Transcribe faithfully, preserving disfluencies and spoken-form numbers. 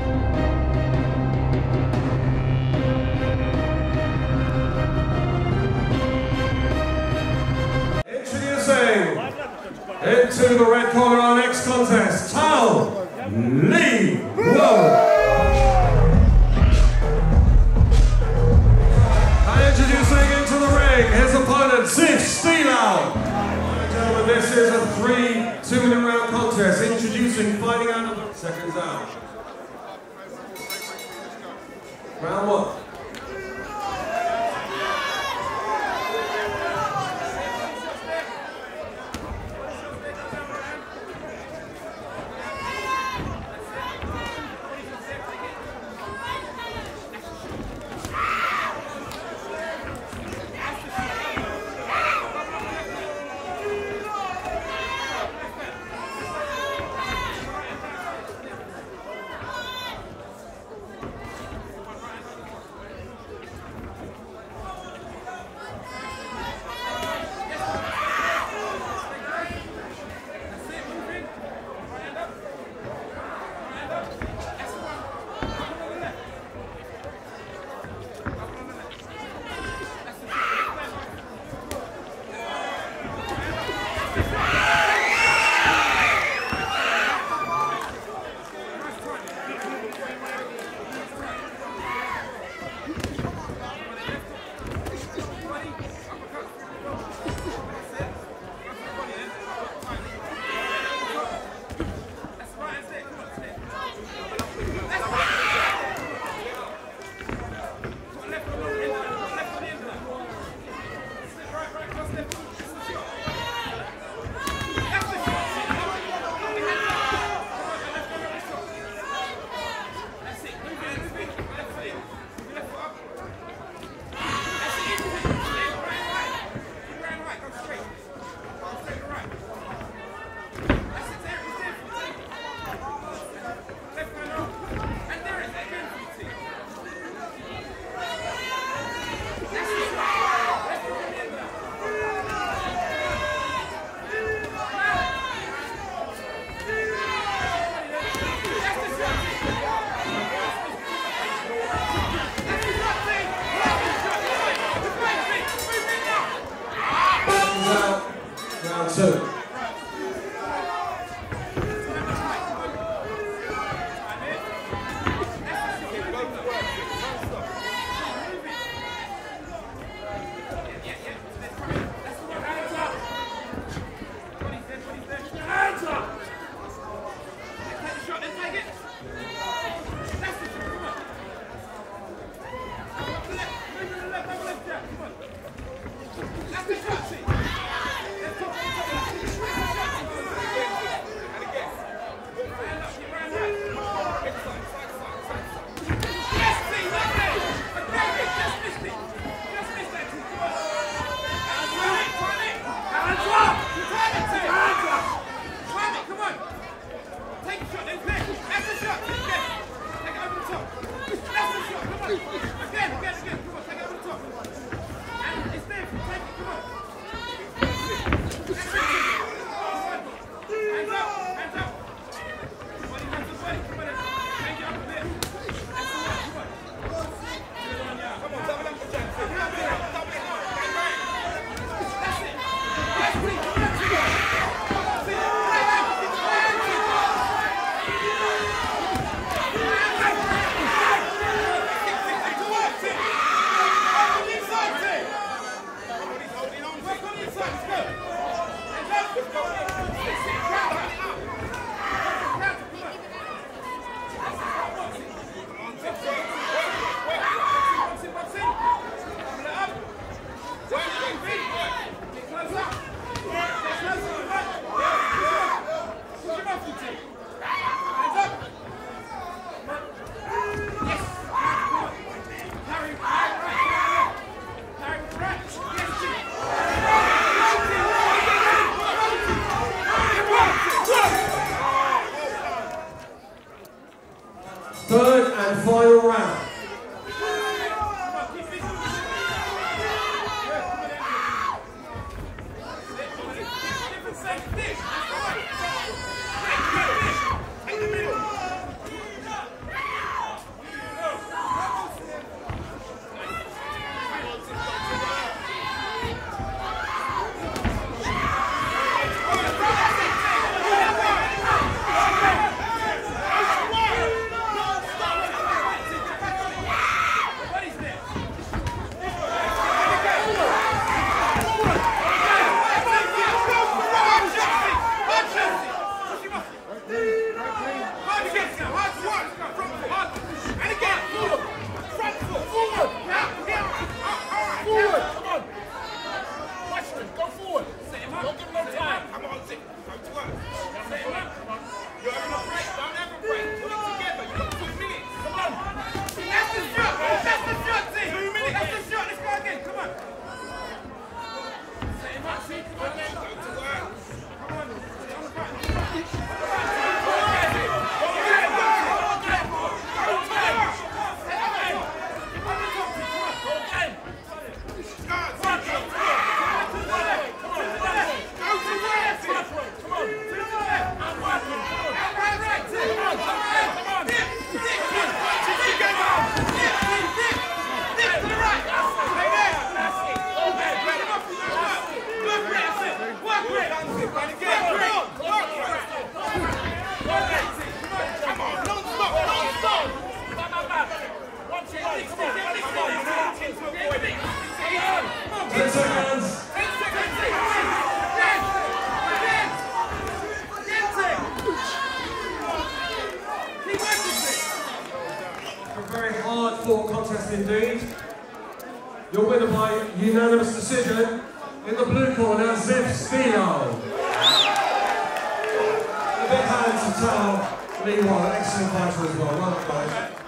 Into the red corner, our next contest, Thao, Lee, Whoa. And introducing into the ring, his opponent, Seif, Steelow. Ladies and gentlemen, this is a three two-minute round contest. Introducing, finding out of seconds out. Round one. Round two. Third and final round. very hard fought contest indeed. Your winner by unanimous decision in the blue corner, Seif Steelow. A big hand to Thao, meanwhile, excellent fighter as well. Well done, guys.